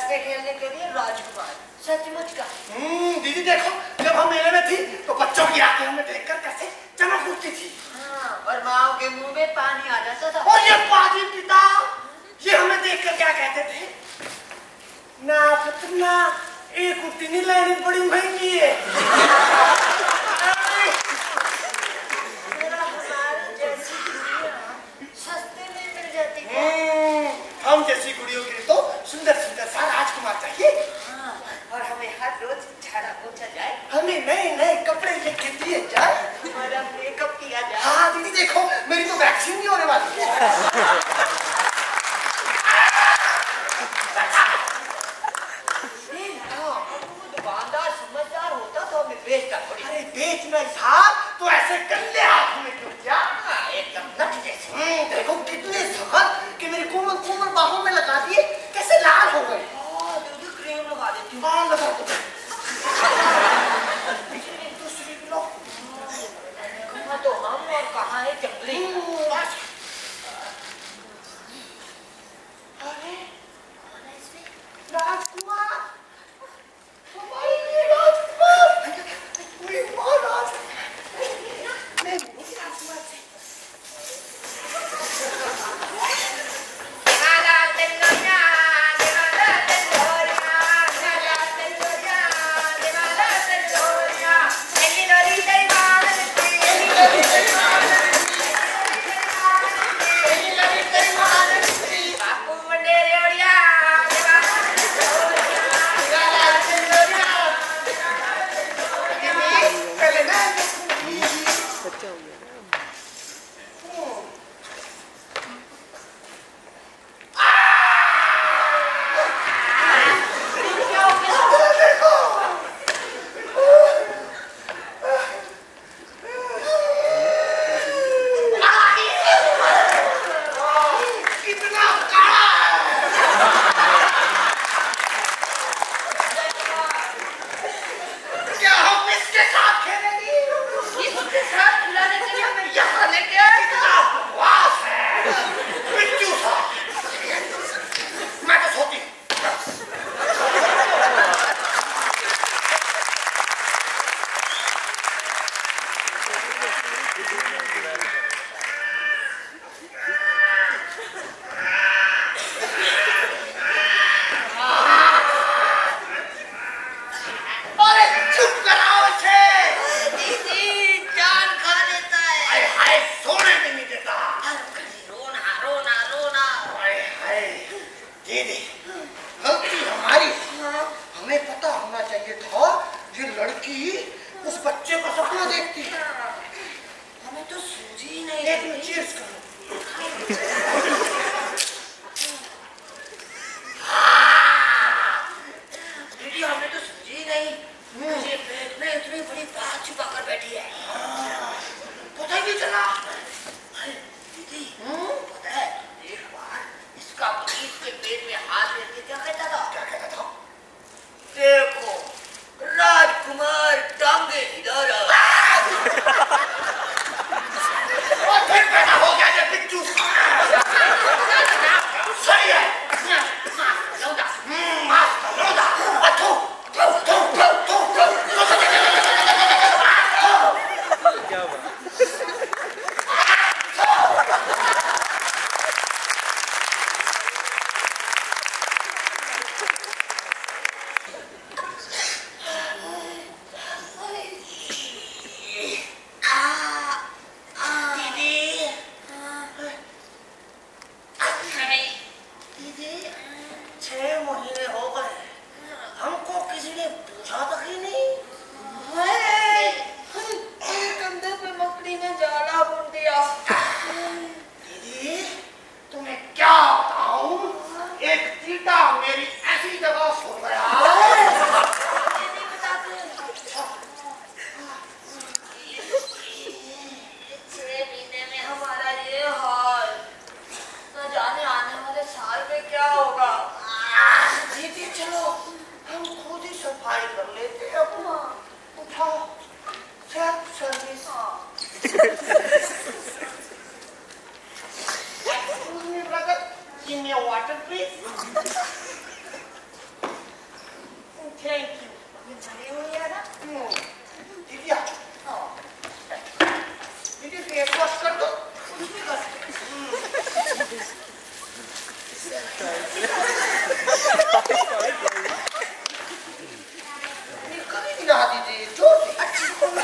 से खेलने के लिए राजकुमार। सचमुच का। दीदी देखो, जब हम मेले में थी तो बच्चों की आंखें हमें देखकर कैसे चमक उठती थी। हाँ, और माँ के मुंह में पानी आ जाता था। और ये पाजी पिता, ये हमें देखकर क्या कहते थे? ना फतना, एक उतनी लेनी बड़ी महंगी है। सस्ते में मिल जाती है। हम जैसी कुड़ियों के लिए तो सुंदर सुंदर सा राजकुमार चाहिए। हाँ, और हमें हर रोज झाड़ा पोछा जाए, हमें नए नए कपड़े लेके दिए जाए, हमारा मेकअप किया जाए। हाँ दीदी देखो, मेरी तो वैक्सीन नहीं होने वाली है। दुकानदार समझदार होता तो हमें बेचता थोड़ी। अरे बेचना था तो ऐसे गंदे हाथों में क्यों किया? एकदम नट जैसे। देखो कितने सहन कि मेरी कोमल कोमल बाहों में लगा दिए, कैसे लाल हो गए। दूध क्रीम लगा देती हूँ। बाल लगा दो। दूसरी लो। कहाँ तो हम और कहाँ है जंगली। अरे राजकुमार, हमारे लिए राजकुमार, मेरी माँ राजकुमार, मैं मिली राजकुमार से। थैंक यू ये हुई है ना दीदी दीदी फेस वॉश कर दो उसमें कर कभी नहीं नहा दीजिए जोर से अच्छी को ना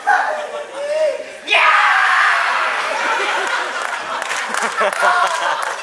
Ha ha ha.